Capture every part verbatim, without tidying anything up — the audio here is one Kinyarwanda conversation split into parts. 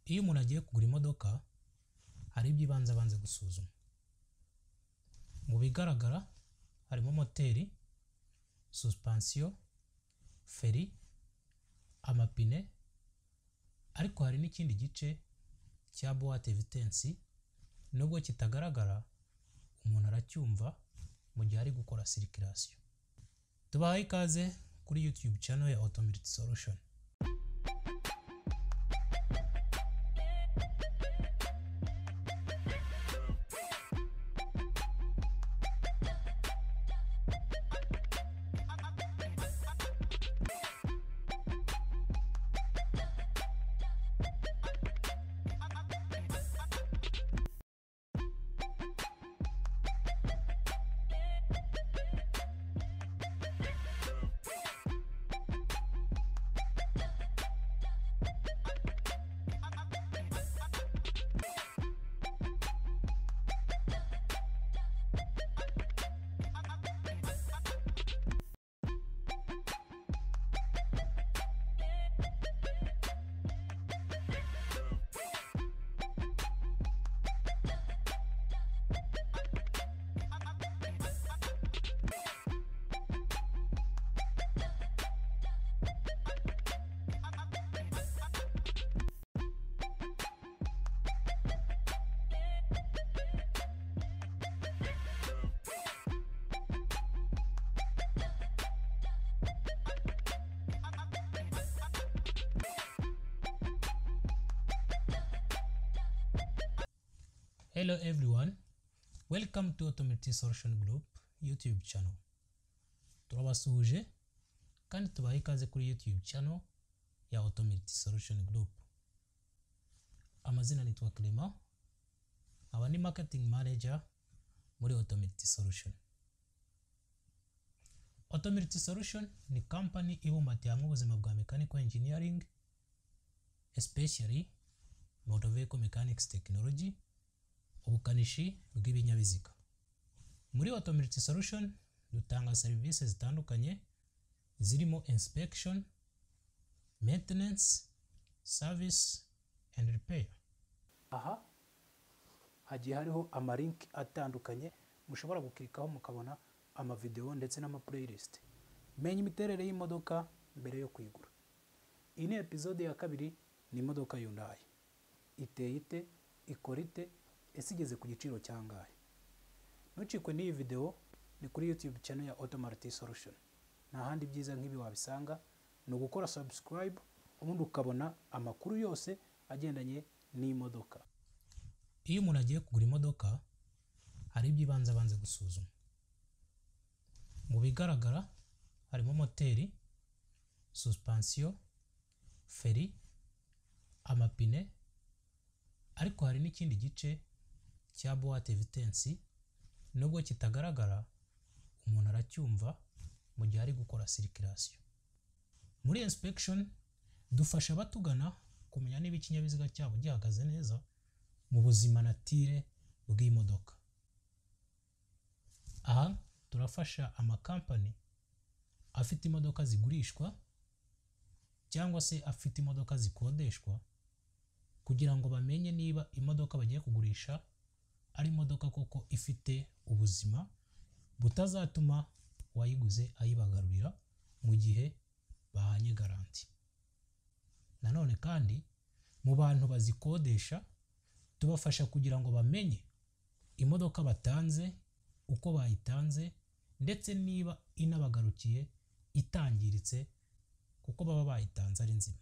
Iyo umuntu agiye kugura imodoka hari iby'ibanze abanze gusuzuma. Mu bigaragara harimo moteri, suspension, feri, amapine, ariko hari n'ikindi gice cya boîte vitesse nubwo kitagaragara umuntu aracyumva mu gihe ari gukora circulation. Tubahaye ikaze kuri YouTube channel ya Automated Solution. Hello everyone, welcome to Automated Solution Group YouTube channel. Turabasuhuje kandi tubahaye ikaze kuri YouTube channel ya Automated Solution Group. Amazina nitwa Clement, aba ni marketing manager muri Automated Solution. Automated Solution ni company ibumbatiye hamwe ubuzima bwa mechanical engineering, especially motor vehicle mechanics technology, ubukanishi bw'ibinyabiziga. Muri Automated Solution dutanga services zitandukanye zirimo inspection, maintenance, service and repair. Aha hagiye hariho ama link atandukanye mushobora gukirikaho mukabona ama video ndetse n'ama playlist. Menya imiterere y'imodoka mbere yo kuyigura. Iyi ni episode ya kabiri, ni imodoka Hyundai. Iteye ite, ikora ite, ese igeze ku giciro cyangahe? Ntucikwe n'iyi video, ni kuri YouTube channel ya Automated Solution. Nta handi byiza nk'ibi wabisanga, no gukora subscribe ubundi ukabona amakuru yose agendanye n'imodoka. Iyo umuntu agiye kugura imodoka hari iby'ibanze abanze gusuzuma. Mu bigaragara harimo moteri, suspension, feri, amapine, ariko hari n'ikindi gice cya boîte vitesse nubwo kitagaragara umuntu aracyumva mu gihe ari gukora circulation. Muri inspection dufasha abatugana kumenya niba ikinyabiziga cyabo gihagaze neza mu buzima natire bw'imodoka. Aha turafasha ama company afite imodoka zigurishwa cyangwa se afite imodoka zikodeshwa kugira ngo bamenye niba imodoka bagiye kugurisha ari imodoka koko ifite ubuzima butazatuma wayiguze ayibagarurira mu gihe bahanye garanti. Nanone kandi mu bantu bazikodesha tubafasha kugira ngo bamenye imodoka batanze uko bayitanze ndetse niba inabagarukiye itangiritse kuko baba bayitanze ari nzima.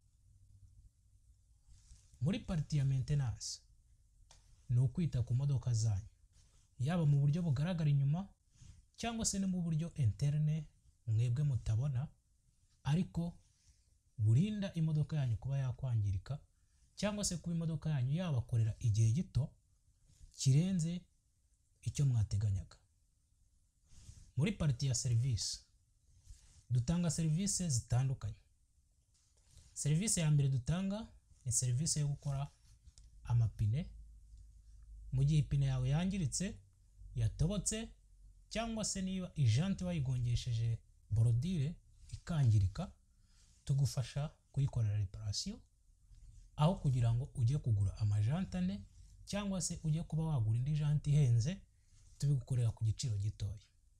Muri parti ya maintenance ni ukwita ku modoka zanyu, yaba mu buryo bugaragara inyuma cyangwa se no mu buryo interne mwebwe mutabona, ariko burinda imodoka yanyu kuba yakwangirika cyangwa se kuba imodoka yanyu yabakorera igihe gito kirenze icyo mwateganyaga. Muri parti ya service dutanga service zitandukanye. Service ya mbere dutanga ni service yo gukora amapine mu gihe ipine yawe yangiritse, yatobotse cyangwa se niba ijante wayigongesheje borodire ikangirika, tugufasha kuyikorera reparation aho kugira ngo ujye kugura amajante ane cyangwa se ujye kuba wagura indi jante ihenze tubigukorera ku giciro gitoya.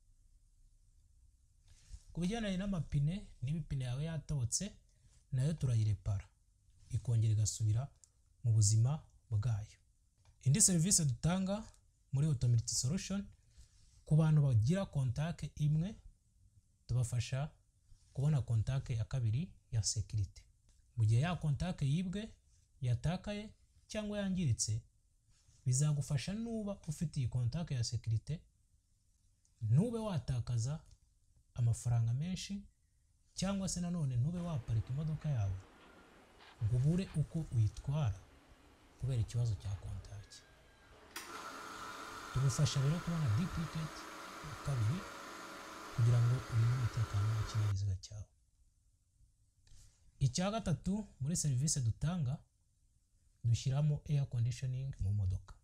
Ku bijyanye n'amapine, niba ipine yawe yatobotse nayo turayirepara ikongera igasubira mu buzima bwayo. Indi serivisi dutanga muri Auto-Multi Solution ku bantu bagira kontak imwe, tubafasha kubona kontak ya kabiri ya security. Mu gihe ya kontak yibwe, yatakaye cyangwa yangiritse, bizagufasha nuba ufite iyi kontak ya security ntube watakaza amafaranga menshi cyangwa se nanone ntube waparika imodoka yawe ngo ubure uko uyitwara kubera ikibazo cya kontak. Tugufasha rero kubona duplicate ya kabiri kugira ngo urinde umutekano w'ikinyabiziga cyawe. Icya gatatu muri serivisi dutanga, dushyiramo air conditioning mu modoka,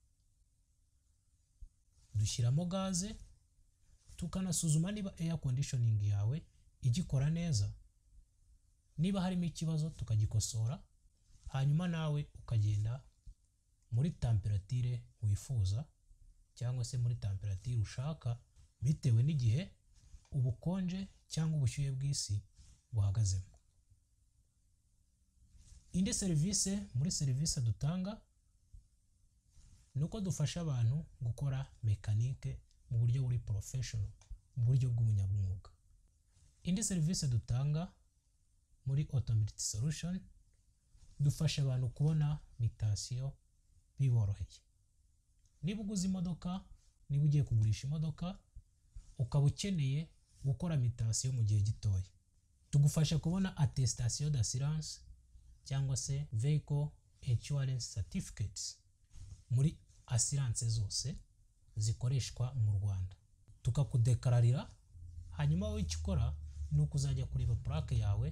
dushyiramo gaze, tukanasuzuma niba air conditioning yawe igikora neza, niba harimo ikibazo tukagikosora, hanyuma nawe ukagenda muri temperature wifuza cyangwa se muri temperature ushaka bitewe n'igihe ubukonje cyangwa ubushyuhe bw'isi buhagazemo. Indi serivisi muri serivisi dutanga nuko dufasha abantu gukora mekanike mu buryo buri professional, mu buryo bw'umunyamwuga. Indi serivisi dutanga muri Auto-Multi Solution, dufasha abantu kubona mutation biboroheye. Niba uguze imodoka, niba ugiye kugurisha imodoka ukaba ukeneye gukora mutation mu gihe gitoya, tugufasha kubona attestation d'assurance cyangwa se vehicle insurance certificates muri assurance zose zikoreshwa mu Rwanda, tukakudekararira. Hanyuma wowe icyo ukora ni ukuzajya kureba plaque yawe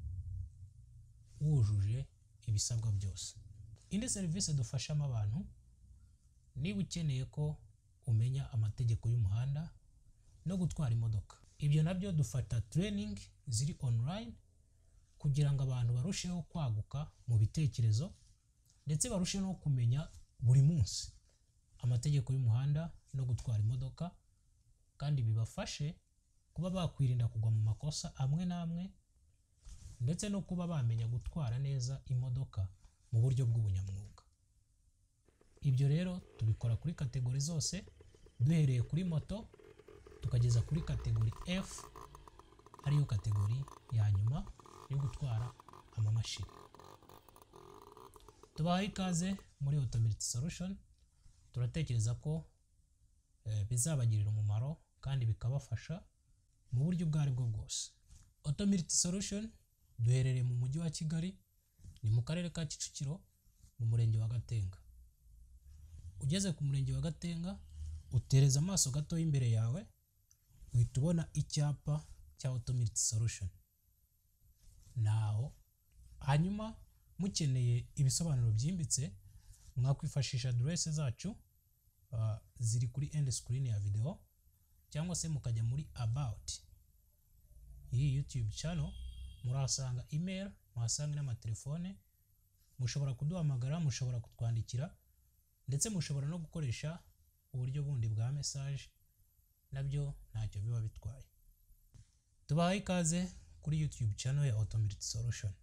wujuje ibisabwa byose. Indi serivisi dufashamo abantu, niba ukeneye ko umenya amategeko y'umuhanda no gutwara imodoka, ibyo nabyo dufata training ziri online kugira ngo abantu barusheho kwaguka mu bitekerezo ndetse barusheho no kumenya buri munsi amategeko y'umuhanda no gutwara imodoka, kandi bibafashe kuba bakwirinda kugwa mu makosa amwe n'amwe ndetse no kuba bamenya gutwara neza imodoka mu buryo bw'ubunyamwuga. Ibyo rero tubikora kuri kategori zose, duhereye kuri moto tukageza kuri kategori F, ariyo kategori ya nyuma yo gutwara amamashini. Tubahaye ikaze muri Auto-Multi Solution, turatekereza ko e, bizabagirira umumaro kandi bikabafasha mu buryo ubwo ari bwo bwose. Auto-Multi Solution duherereye mu mujyi wa Kigali, ni mu karere ka Kicukiro, mu murenge wa Gatenga. Ugeze ku murenge wa Gatenga, utereza amaso gato imbere yawe, uhita ubona icyapa cya Auto-Multi Solution. Naho hanyuma mukeneye ibisobanuro byimbitse, mwakwifashisha adresse zacu uh, ziri kuri end screen ya video, cyangwa se mukajya muri about iyi YouTube channel, murasanga email, muhasanga n'amatelefone, mushobora kuduhamagara, mushobora kutwandikira, ndetse mushobora no gukoresha uburyo bundi bwa message, nabyo ntacyo biba bitwaye. Tubahaye ikaze kuri YouTube channel ya Auto-Multi Solution.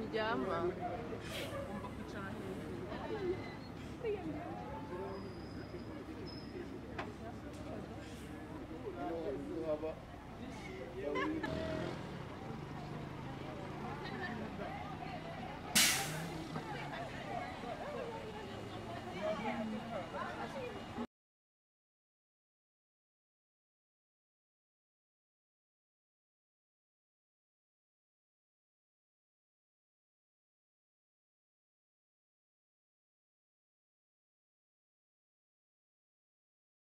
uryama ugomba kwicara hejuru. Haba